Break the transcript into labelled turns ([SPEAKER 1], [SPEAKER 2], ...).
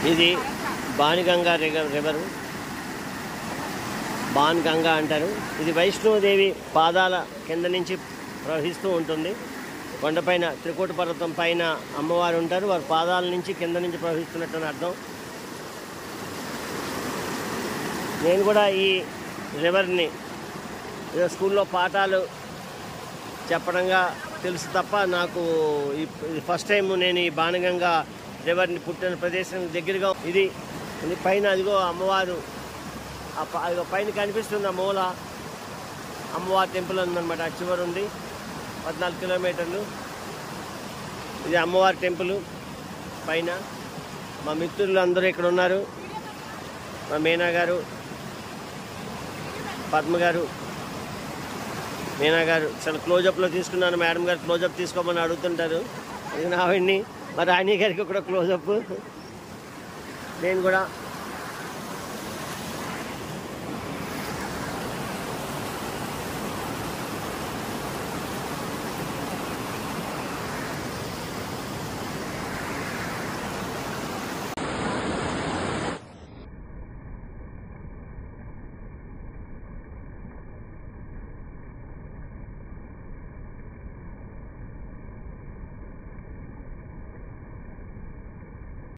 [SPEAKER 1] ఇది బాణగంగా రివర్, బాణగంగా అంటారు. ఇది వైష్ణోదేవి పాదాల కింద నుంచి ప్రవహిస్తూ ఉంటుంది. కొండపైన త్రికూట పర్వతం పైన అమ్మవారు ఉంటారు, వారి పాదాల నుంచి కింద నుంచి ప్రవహిస్తున్నట్టు అర్థం. నేను కూడా ఈ రివర్ని ఏదో స్కూల్లో పాఠాలు చెప్పడంగా తెలుసు తప్ప నాకు ఇది ఫస్ట్ టైం నేను ఈ బాణగంగా రివర్ని పుట్టిన ప్రదేశం దగ్గరగా ఇది పైన అదిగో అమ్మవారు అదిగో పైన కనిపిస్తుంది. ఆ మూల అమ్మవారి టెంపుల్ ఉందన్నమాట. ఆ చివరి ఉంది 14 కిలోమీటర్లు. ఇది అమ్మవారి టెంపుల్ పైన. మా మిత్రులు అందరూ ఇక్కడ ఉన్నారు. మా మీనా గారు, పద్మ గారు, మీనా గారు చాలా క్లోజప్లో తీసుకున్నాను. మేడం గారు క్లోజప్ తీసుకోమని అడుగుతుంటారు. ఇది నావిడ్ని, మా రాణి గారికి కూడా క్లోజప్. నేను కూడా